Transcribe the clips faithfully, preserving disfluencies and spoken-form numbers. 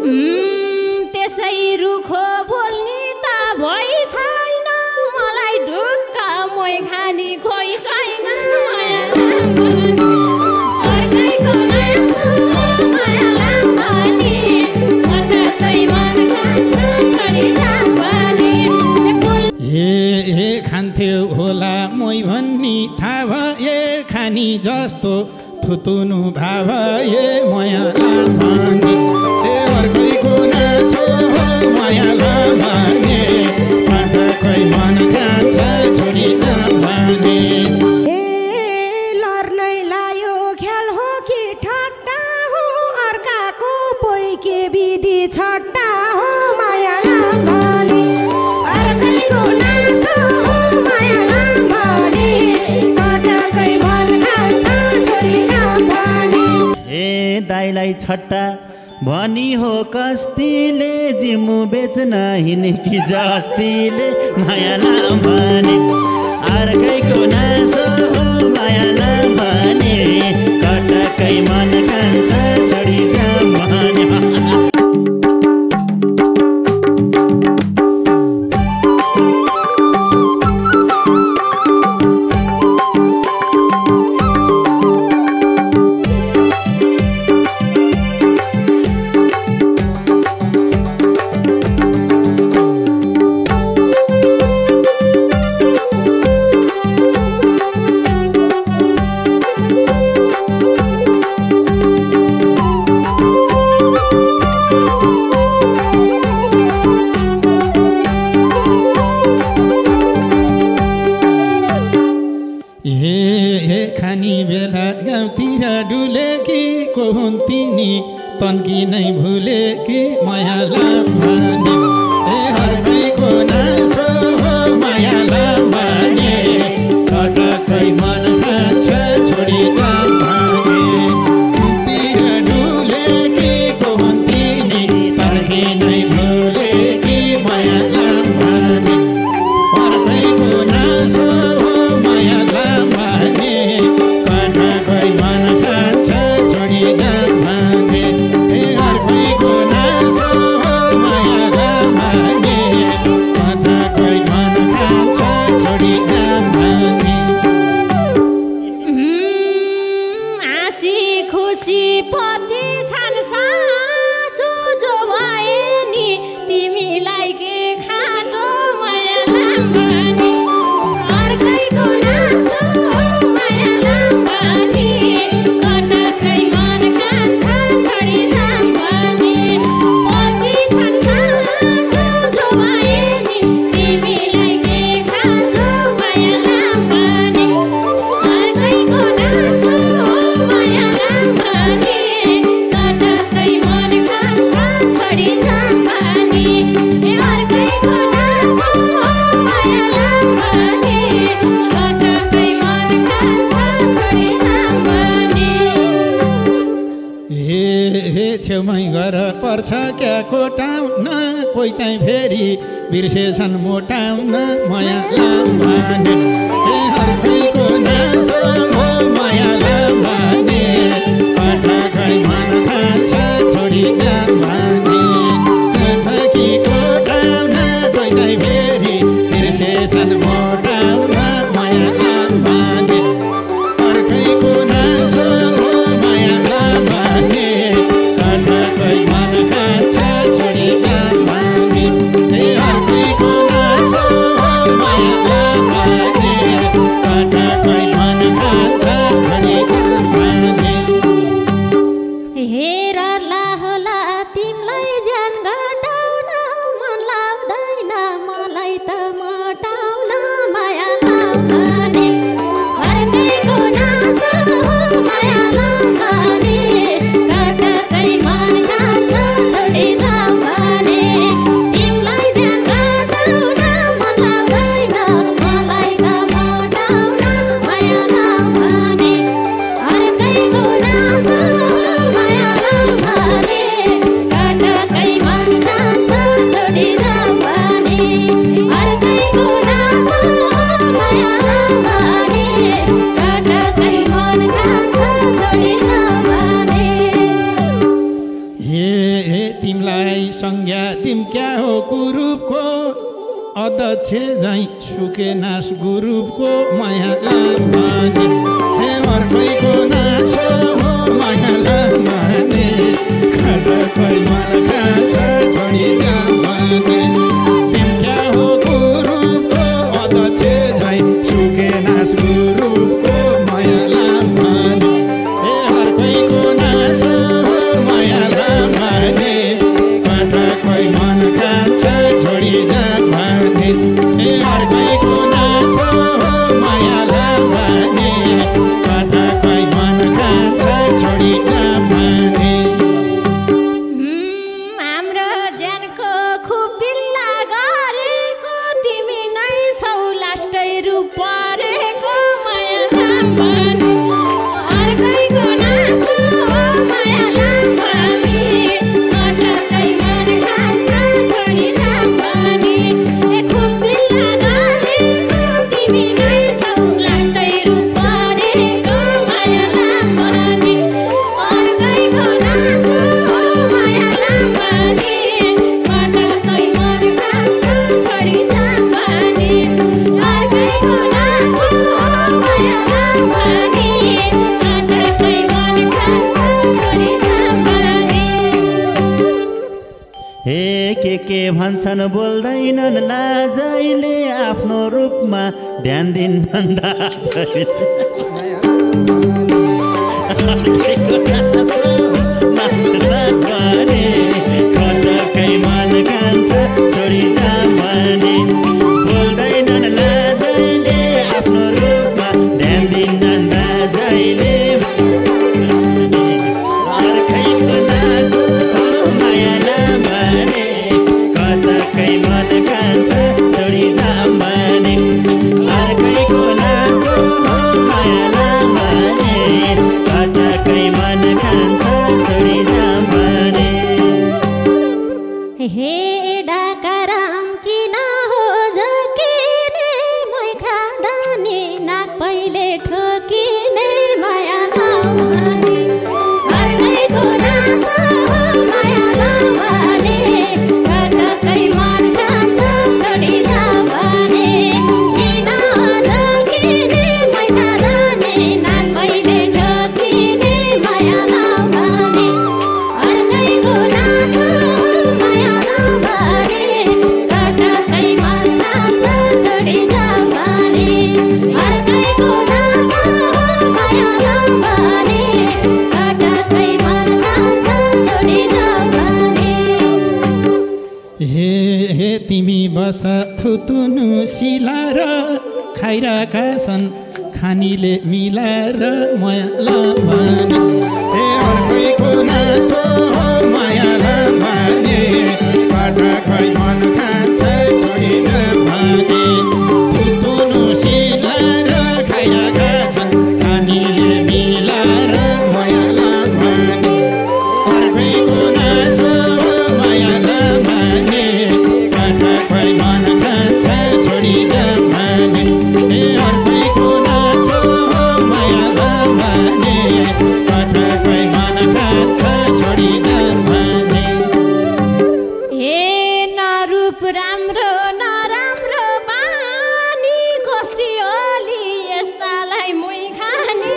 त्यसै रुखो बोल्ने त भइ छैन मलाई ढुक्क मोइ खानी खोइ छैन अर्कैको मासु मायालाम भने कतै मन खान्छु छोडी जाम भने ए ए खान्थ्यो होला मोइ भन्ने थाहा भए खानी जस्तो थुतुनु भाव ए मायालाम भने ए अर्कैको नासो मायालाम भने कतै मन खान्छ छोडी जाम भने ए लर्नै लायो ख्याल हो कि ठट्टा हो अर्काको पोइके विधि छट्टा हो मायालाम भने अर्कैको नासो मायालाम भने कतै मन खान्छ छोडी जाम भने ए दाइलाई छट्टा भनी हो कस्तीले जिमु बेच्न हिँडेकी जस्तीले मायालाम भने अर्कैको नासो मायालाम भने कटकै मन खान्छ छोडी जाम भने तन्की नै भुले कि मायालाम भने ए अर्कैको नासो मायालाम भने कतै मन खान्छ छोडी जाम भने तिर डुले कि कोहन्तिनी तन्की नै भुले कि मायालाम भने अर्कैको नासो मायालाम भने कतै मन खान्छ छोडी जाम भने अर्कैको नासो मायालाम भने कतै मन खान्छ छोडी जाम भने हाँसी खुसी पति छन् साँचो जो भए नि तिमीलाई के खाँचो मायालाम भने अर्कैको नासो मायालाम भने कतै मन खान्छ छोडी जाम भने पति छन् साँचो जो भए नि तिमीलाई के खाँचो मायालाम भने अर्कैको नासो मायालाम भने कतै मन खान्छ छोडी जाम भने अर्कैको नासो मायालाम भने कतै मन खान्छ छोडी जाम भने हे हे छेउमै घर पर्छ क्या कोटाउन कोही चाहिँ फेरि बिर्सेछन् मोटाउन मायालाम भने हे अर्कैको नासो मायालाम भने कतै मन खान्छ छोडी जाम भने फकी कोटाउन कोही चाहिँ फेरि बिर्सेछन् मोटाउन मायालाम भने अर्कैको नासो मायालाम भने कतै मन खान्छ छोडी जाम भने हे अर्कैको नासो मायालाम भने कतै मन खान्छ छोडी जाम भने हेर ला होला मलाई संज्ञा तिम क्या हो कुरूपको अध्यक्ष झैँ सुके नास गुरुपको माया लामाने हे अर्कैको नास हो माया लामाने खटकै मन खान्छ छोडी जामाने तिम क्या हो कुरूपको अध्यक्ष झैँ सुके नास गुरुपको माया लामाने हे अर्कैको नास हो माया लामाने खटकै मन खान्छ छोडी जामाने हे अर्कैको नास हो माया लामाने खटकै मन खान्छ छोडी जामाने हाम्रो ज्यानको खुब बिल्ला गरेको तिमी नै छौ लास्टै रूप परेको माया लामाने अर्कैको नास हो माया लामाने खटकै मन खान्छ छोडी जामाने ए खुब बिल्ला गरेको तिमी नै छौ लास्टै रूप परेको माया लामाने अर्कैको नास हो माया लामाने खटकै मन खान्छ छोडी जामाने अर्कैको नास हो माया लामाने खटकै मन खान्छ छोडी जामाने हे के के भन्छन् बोल्दैनन् लाजैले आफ्नो रूपमा ध्यान दिन भन्दा छैन अर्कैको नास हो माया लामाने खटकै मन खान्छ छोडी जामाने बोल्दैनन् लाजैले आफ्नो रूपमा ध्यान दिन्न लाजैले अर्कैको नास हो माया लामाने खटकै मन खान्छ छोडी जामाने अर्कैको नास हो माया लामाने खटकै मन खान्छ छोडी जामाने हे डाकाराम किन हो झकिने मै खाँदानी नाक पहिले ठोकिने माया लामाने अर्कैको नास हो माया लामाने खटकै मन खान्छ छोडी जामाने किन हो झकिने मै खाँदानी नाक पहिले ठोकिने माया लामाने अर्कैको नास हो माया लामाने खटकै मन खान्छ छोडी जामाने अर्कैको नास हो माया लामाने खटकै मन खान्छ छोडी जामाने हे हे तिमी बस थुतुनु सिलाएर खाइरहेका छन् खानीले मिलाएर माया लामाने हे अर्कैको नास हो माया लामाने खटकै मन खान्छ छोडी जामाने थुतुनु सिलाएर खाइरहेका छन् खानीले मिलाएर माया लामाने अर्कैको नास हो माया लामाने खटकै मन खान्छ छोडी जामाने हे अर्कैको नास हो माया लामाने खटकै मन खान्छ छोडी जामाने हे नरूप राम्रो नराम्रो बानी कस्ती ओली यस्तालाई मुई खानी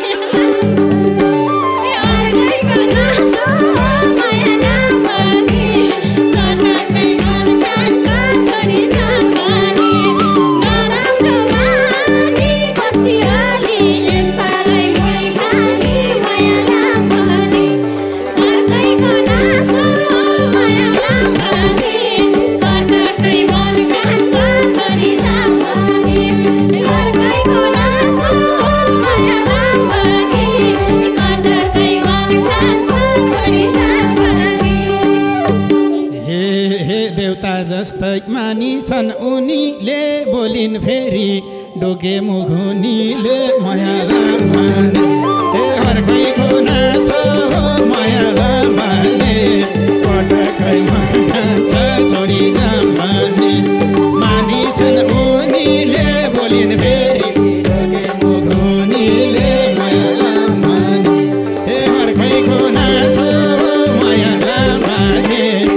हे अर्कैको नास हो माया लामाने खटकै मन खान्छ छोडी जामाने नराम्रो बानी कस्ती ओली यस्तालाई मुई खानी माया लामाने अर्कैको नास हो माया लामाने खटकै मन खान्छ छोडी जामाने अर्कैको नास हो माया लामाने खटकै मन खान्छ छोडी जामाने हे हे देवता जस्तै मानिछन् उनीले बोलिन् फेरि डोके मुखुनीले माया लामाने हे अर्कैको नास हो माया लामाने खटकै मन खान्छ छोडी जामाने मानिछन् उनीले बोलिन् फेरि डोके मुखुनीले माया लामाने हे अर्कैको नास हो माया लामाने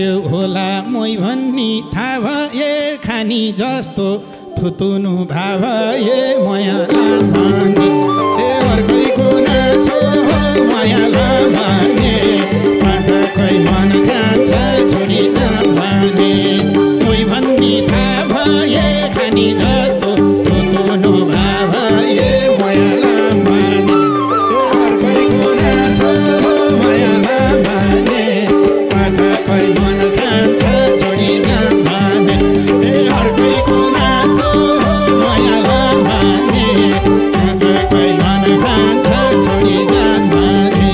देऊ होला मै भन्ने थाहा भए खानी जस्तो थुतुनु भाव ए मायालाई भने ए अर्कैको नासो मायालाई भने पटकै मन खान्छ छोडी जाऊँ भने मै भन्ने थाहा भए खानी जस्तो थुतुनु भाव ए मायालाई भने अर्कैको नासो मायालाई भने पटकै मन खान्छ छोडी जाऊँ भने ए अर्कैको नासो मायालाई भने पटकै मन खान्छ छोडी जाऊँ भने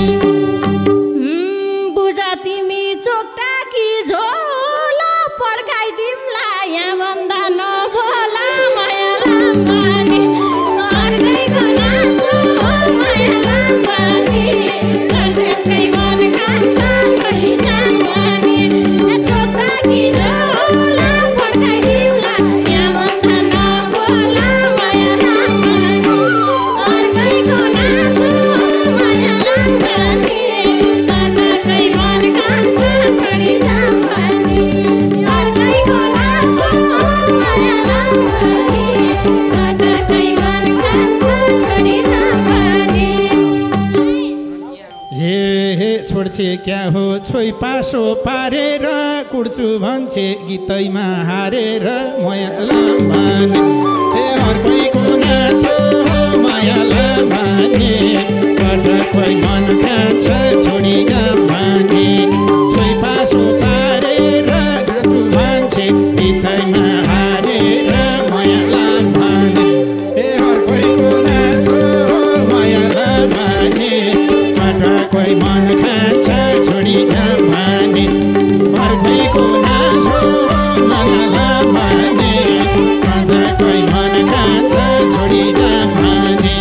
बुझा तिमी चोक्टा कि झोला पड्काइदिउँला यहाँ भन्दा नभोला मायालाई भने अर्कैको नासो मायालाई भने पटकै मन खान्छ छोडी जाऊँ भने चोक्टा कि झोला पड्काइदिउँला यहाँ भन्दा नभोला मायालाई भने अर्कैको नासो मायालाई भने पटकै मन खान्छ छोडी जाऊँ भने अर्कैको नासो मायालाई भने पटकै मन खान्छ छोडी जाऊँ भने हे हे छोड्छे क्या हो छोइ पासो पारेर कुड्छु भन्छे गीतैमा हारेर मायालाई भने हे अर्कैको नासो मायालाई भने पटकै मन खान्छ छोडी जाऊँ भने छोइ पासो पारेर कुड्छु भन्छे गीतैमा हारेर मायालाई भने हे अर्कैको नासो मायालाई भने पटकै मन खान्छ छोडी जाऊँ भने अर्कैको नासो मायालाई भने पटकै मन खान्छ छोडी जाऊँ भने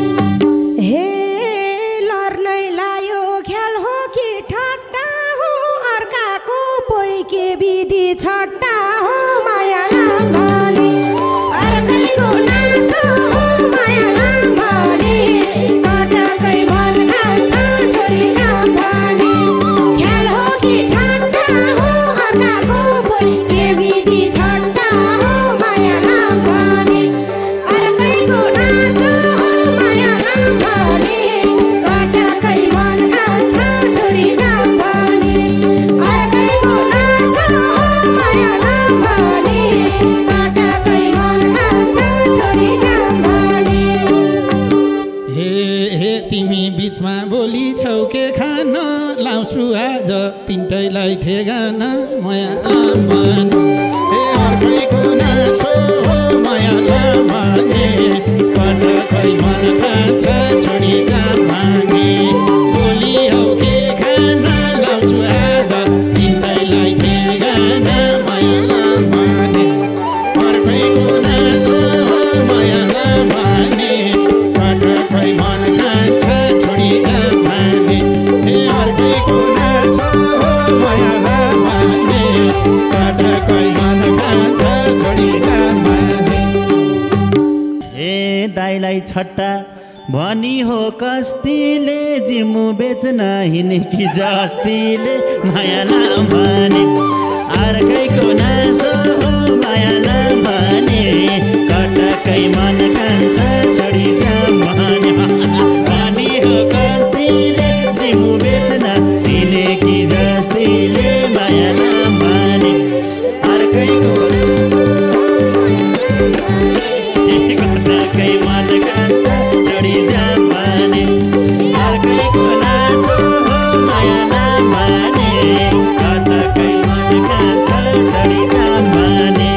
हे लर्नै लायो ख्याल हो कि ठट्टा हो अर्काको पोइके विधि छट्टा हो मायालाई भने अर्कैको नासो मायालाई भने पटकै मन खान्छ छोडी जाऊँ भने ख्याल हो कि ठट्टा हो अर्काको पोइके विधि छट्टा हो मायालाई भने अर्कैको नासो मायालाई भने पटकै मन खान्छ छोडी जाऊँ भने अर्कैको नासो मायालाई भने पटकै मन खान्छ छोडी जाऊँ भने हे हे तिमी बिचमा बोली छौ के खान लाउँछु आज तिनटैलाई ठेगाना मायालाई भने हे अर्कैको नासो मायालाई भने पटकै मन खान्छ छोडी जाऊँ भने बोली हौ के खान लाउँछु आज तिनटैलाई ठेगाना मायालाई भने अर्कैको नासो मायालाई भने पटकै मन खान्छ छोडी जाऊँ भने हे अर्कैको नासो मायालाई भने पटकै मन खान्छ छोडी जाऊँ भने ए दाइलाई छट्टा भनी हो कस्तीले जिमु बेच्न हिँडेकी जस्तीले मायालाई भने अर्कैको नासो मायालाई भने पटकै मन खान्छ छोडी जाऊँ भने भनी हो कस्तीले जिमु बेच्न हिँडेकी जस्तीले मायालाई भने अर्कैको नासो पटकै मन खान्छ छोडी जाऊँ भने अर्कैको नासो मायालाई भने पटकै मन खान्छ छोडी जाऊँ भने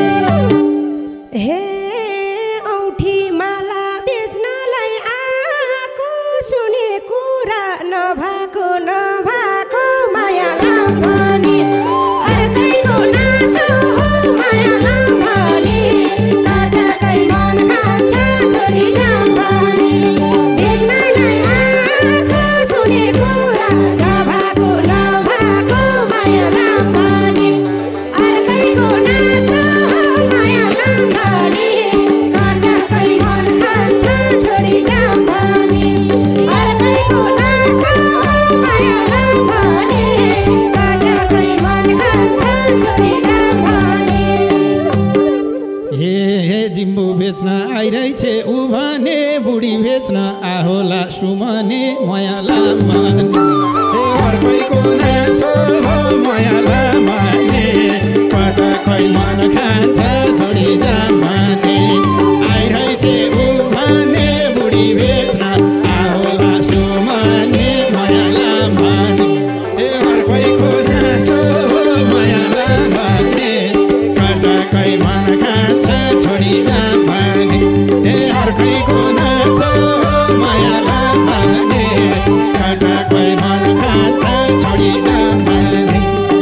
हे औँठी माला बेच्नलाई आएको सुने कुरा नभएको नभएको मायालाई भने अर्कैको नासो मायालाई भने पटकै मन खान्छ छोडी जाम भने आइरहेछ ऊ भने बुढी बेच्न आउला सुमने मायालाई भने ए अर्कैको नासो मायालाई भने पटकै मन खान्छ छोडी जाम भने ए अर्कैको नासो मायालाई भने पटकै मन खान्छ छोडी जाम भने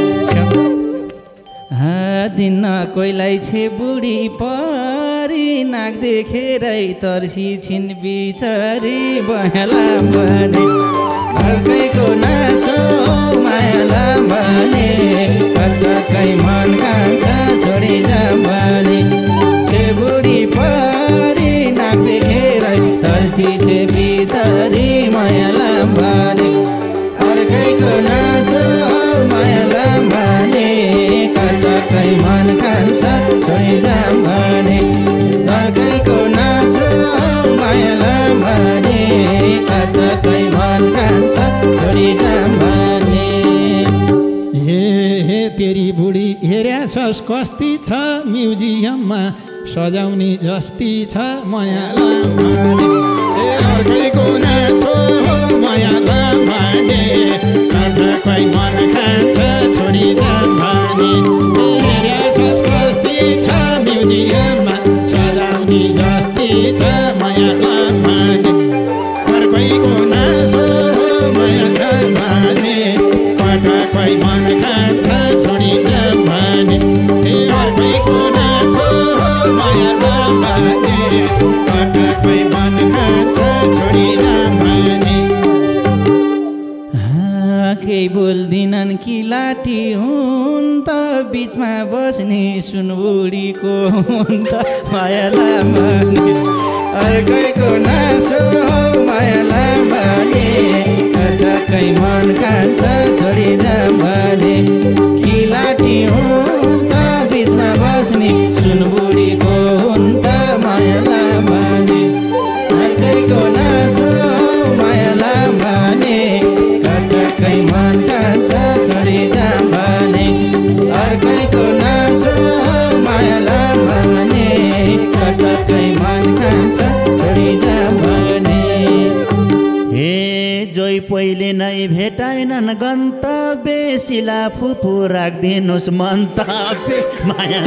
दिन कोइलाई छे बुढी परी नाक देखेरै तर्सी छिन् बिचरी बहला भने अर्कैको नासो मायाला भने पटकै मन खान्छ छोडी जाम भने छे बुढी परी नाक देखेरै तर्सी छे बिचरी मायाला भने अर्कैको नासो मायाला भने पटकै मन खान्छ छोडी जाम भने अर्कैको नासो मायाला भने पटकै मन खान्छ छोडी जाम भने हे हे तेरी बुढी हेर्या छस् कस्ती छ म्युजियममा सजाउने जस्ती छ मायालाई भने ए अर्कैको नासो मायालाई भने पटकै मन खान्छ छोडी जाम भने हेर्या छस् कस्ती छ म्युजियममा सजाउने जस्ती छ मायालाई भने अर्कैको नासो मायालाई भने पटकै मन खान्छ छोडी जाम भने ए अर्कैको नासो मायालाई भने पटकै मन खान्छ छोडी जाम भने केही बोल्दिनन् कि लाठी हुन् त बिचमा बस्ने सुनबुढीको हुन् त मायाला भने अर्कैको नासो मायाला भने पटकै मन खान्छ छोडी जाम भने कि लाठी हुन् त बिचमा बस्ने सुनबुढीको हुन् त मायाला भने अर्कैको नासो मायाला भने पटकै मन खान्छ छोडी जाम भने अर्कैको नासो मायाला भने पटकै मन खान्छ छोडी जाम भने हे जोइ पहिले नै भेटाएनन् गन्तव्य शिला फुपू राखिदिनुहोस् मन्तव्य माया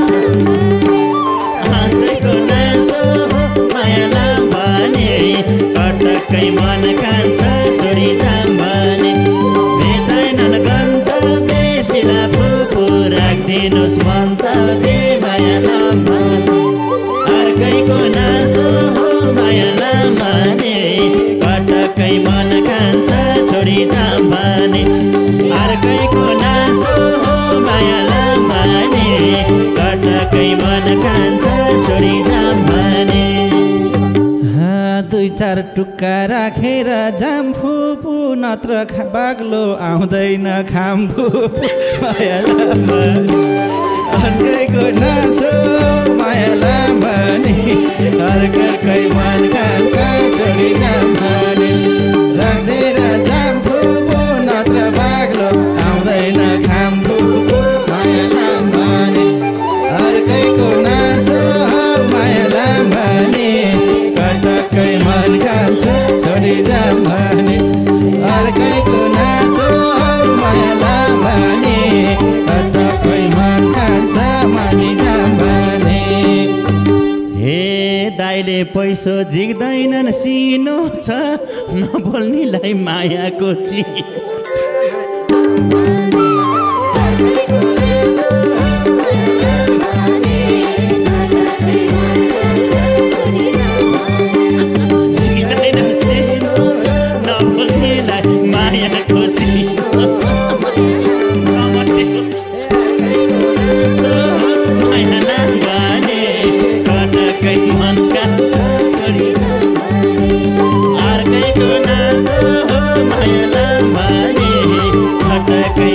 अर्कैको नासो मायालाई भने पटकै मन खान्छ छोडी जाम भने भेटाएनन् गन्तव्य शिला फुपू राखिदिनुहोस् मन्तव्य मायालाई भने अर्कैको नासो मायालाई भने पटकै मन खान्छ छोडी जाम भने अर्कैको नासो मायालाई भने पटकै मन खान्छ छोडी जाम भने दुई चार टुक्का राखेर जाम फुपू नत्र बाग्लो आउँदैन खाम फुपू मायाला भने अर्कैको नासो मायाला भने अर्कैकै मन खान्छ छोडी जाम भने राख्दैन जाम फुपू नत्र बाग्लो आउँदैन खाम फुपू मायाला भने अर्कैको नासो मायाला भने पटकै मन खान्छ छोडी जाम भने अर्कैको नासो मायाला भने पटकै मन खान्छ छोडी जाम भने हे दाइले पैसो झिक्दैनन् सिनो छ नबोल्नेलाई मायाको चिज अर्कैको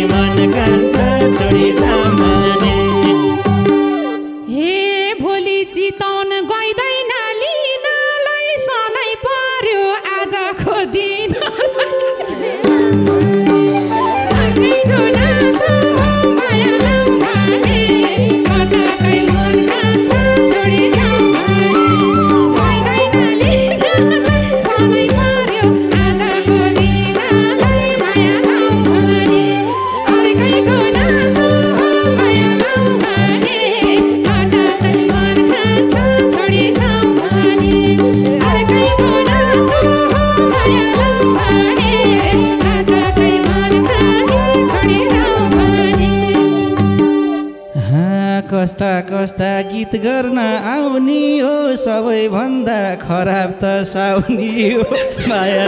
कस्ता कस्ता गीत गर्न आउनी हो सबैभन्दा खराब त साउनी हो माया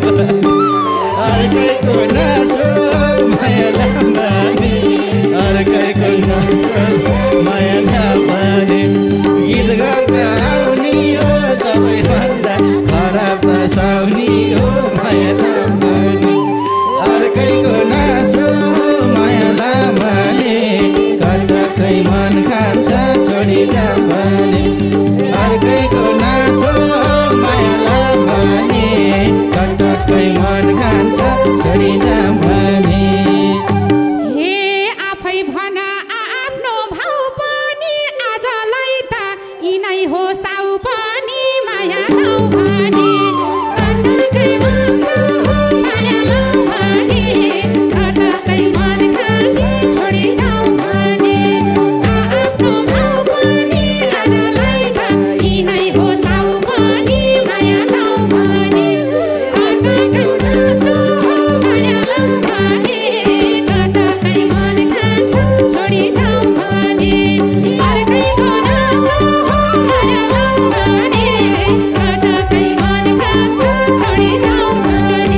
अर्कैको नासो माया लामानी अर्कैको नासो माया लामानी गीत गर्न आउनी हो सबैभन्दा खराब त साउनी हो माया लामानी अर्कैको नासो माया लामानी कटकै मन खान्छ छोडी जाऊ भने अर्कैको नासो माया लामानी कटकै मन खान्छ छोडी जाऊ भने हे आफै भन आफ्नो भाउ पनि आजलाई त यिनै हो साउ पनि माया लाउ भने कटकै मन माया लाउ भने कटकै मन खान्छ छोडी जाऊ भने आफ्नो भाउ पनि आजलाई त यिनै हो साउ पनि माया लाउ भने कटकै नासो माया लाउ भने कटकै मन खान्छ छोडी जाऊ भने अर्कैको नासो माया लाउ भने कटकै मन खान्छ छोडी जाऊ भने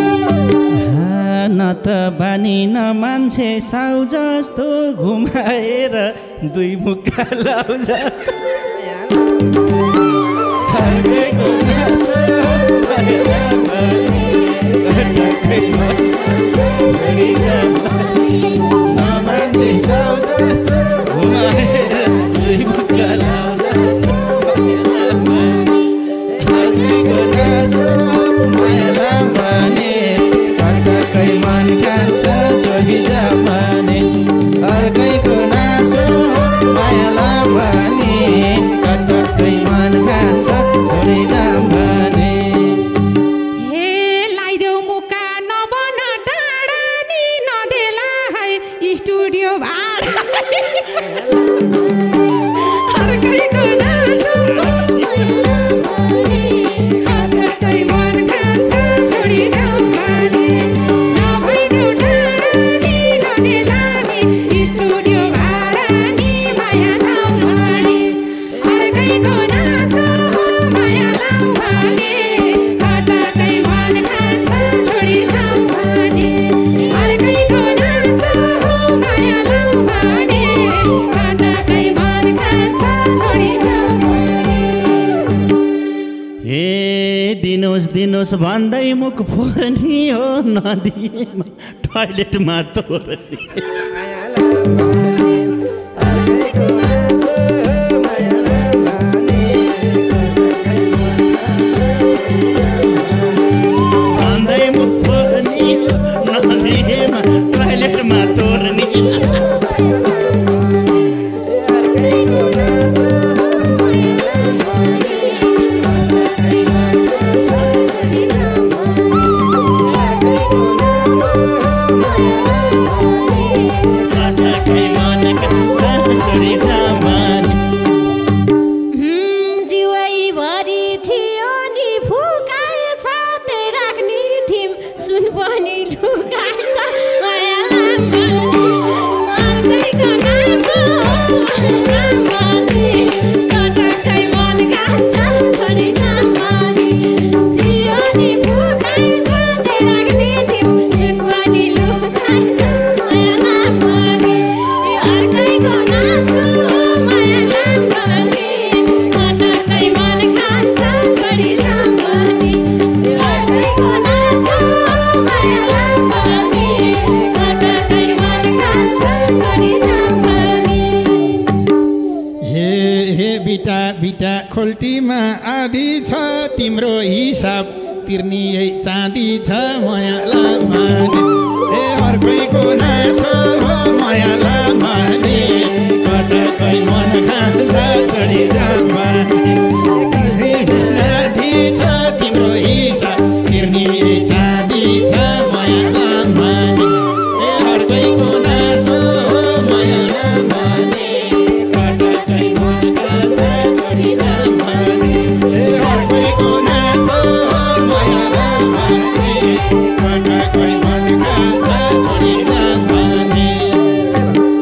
न त बानी न मान्छे साउ जस्तो घुमाएर दुई मुक्का लाउ जस्तो अर्कैको नासो माया लामानी कटकै मन खान्छ छोडी जाऊ भने न मान्छे साउ जस्तो घुमाएर दुई मुक्का लाउ जस्तो माया लामानी अर्कैको नासो माया लामानी कटकै मन खान्छ छोडी जाऊ भने अर्कैको नासो माया लामानी कटकै मन खान्छ छोडी जाऊ भने हे लाइदेऊ मुक्का नबन टाढा नि नदेला है स्टुडियो भाडा अर्कैको नासो कटकै मन खान्छ छोडी जाऊ भने नभइदेऊ टाढा नि नदेला है स्टुडियो भाडा नि माया लाउ भने अर्कैको नासो माया लाउ भने कटकै मन खान्छ छोडी जाऊ भने अर्कैको नासो माया लाउ भने कटकै मन खान्छ छोडी जाऊ भने हे दिनुहोस् दिनुहोस् भन्दै मुख फोर्नी हो नदीमा टोयलेटमा तोर्नी अर्कैको नासो माया लामानी कटकै मन खान्छ छोडी जाऊ भन्दै मुख फोर्नी हो नदीमा टोयलेटमा तोर्नी अर्कैको नासो माया लामानी कटकै मन खान्छ छोडी जाऊ अर्कैको नासो माया लामानी कटकै मन खान्छ छोडी जाऊ भने जिउभरि थियो नि फुकाएछ त्यही राख्ने थिम सुन पनि लुकाएछ माया लामानी अर्कैको नासो माया लामानी कटकै मन खान्छ छोडी जाऊ भने थियो नि फुकाएछ त्यही राख्ने थिम सुन पनि लुकाएछ माया लामानी अर्कैको नासो माया लामानी कटकै मन खान्छ छोडी जाऊ भने अर्कैको नासो माया लामानी कटकै मन खान्छ छोडी जाऊ भने हे हे बिटा बिटा खोल्टीमा आधी छ तिम्रो हिसाब तिर्नी यही चाँदी छ माया लामानी हे अर्कैको नासो माया लामानी कटकै मन खान्छ छोडी जाऊ भने आधी छ तिम्रो हिसाब तिर्नी यही चाँदी छ माया लामानी हे अर्कैको नासो माया लामानी कटकै मन खान्छ छोडी जाऊ भने हे अर्कैको नासो माया लामानी कटकै मन खान्छ छोडी जाऊ भने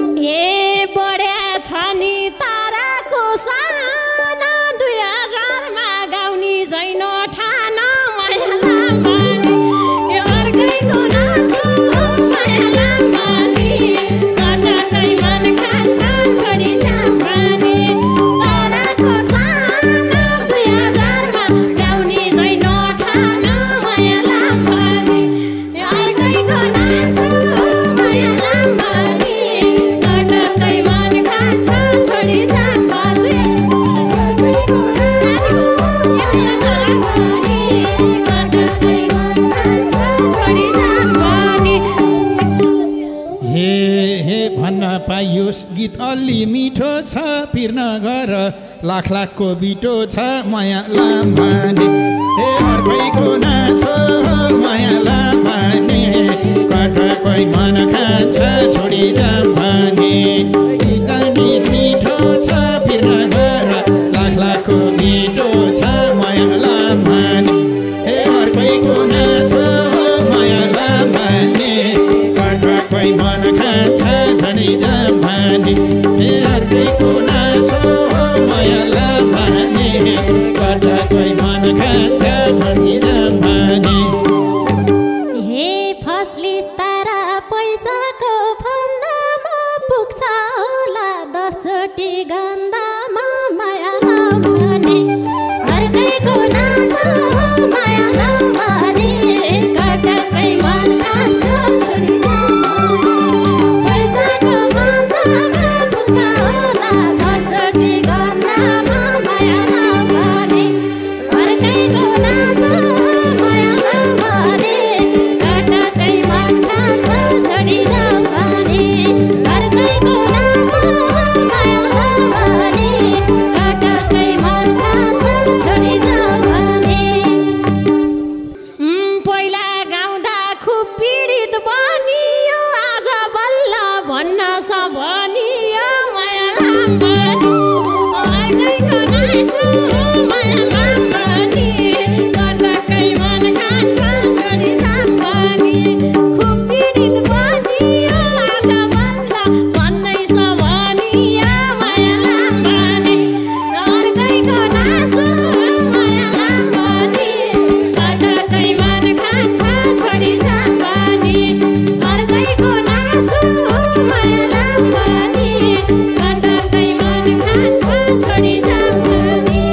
पाइयोस् गीत अलि मिठो छ पिर्न गर लाख लाखको बिटो छ माया लामाने हे अर्कैको नासो माया लामाने कटकै मन खान्छ छोडी जाम भने मिठो छ पिर्न गर लाख लाखको बिटो छ माया लामाने हे अर्कैको नासो माया लामाने कटकै मन खान्छ छोडी जाम भने हे अर्कैको नासो माया लामाने कटकै मन खान्छ छोडी जाम भने हे फस्लिस तारा पैसाको फन्दामा पुग्छ होला दसचोटि गन्दामा माया नभने अर्कैको नासो माया नभने कटकै मन खान्छ छोडी पैसाको फन्दामा पुग्छ होला दसचोटि गन्दामा माया नभने अर्कैको नासो माया नभने कटकै मन खान्छ छोडी जाने अर्कैको नासो माया नभने कटकै मन खान्छ छोडी जाने पहिला गाउँदा खुब पीडित बनियो आज बल्ल भन्न सबनियो माया लाम्बनी अर्कैको नासो माया लाम्बनी कटकै मन खान्छ छोडी जाने खुब पीडित बनियो आज बल्ल भन्दै सबनियो माया लाम्बनी अर्कैको नासो माया लाम्बनी कटकै मन खान्छ छोडी जाने अर्कैको नासो माया लाम्बनी कटकै मन खान्छ छोडी जाने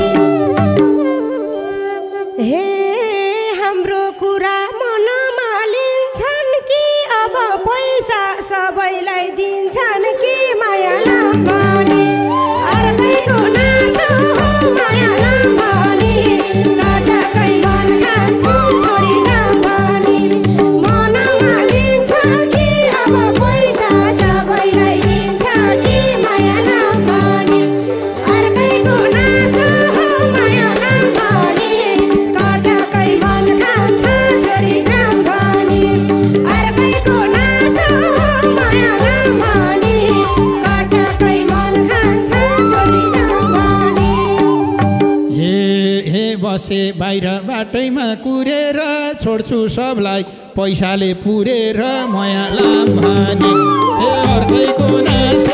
हे हाम्रो कुरा मनमा लिन्छन् कि अब पैसा सबैलाई दिन्छन् कि माया लाम्बनी अर्कैको नासो माया लाम्बनी कटकै मन खान्छ छोडी जाने मनमा लिन्छ कि अब पैसा सबैलाई दिन्छ कि माया लाम्बनी अर्कैको नासो माया लाम्बनी कटकै मन खान्छ छोडी जाने अर्कैको नासो माया लाम्बनी कटकै मन खान्छ छोडी जाने हे हे बसे बाहिर बाटैमा कुरेर छोड्छु सबलाई पैसाले पुरेर माया लाम्बनी हे अर्कैको नासो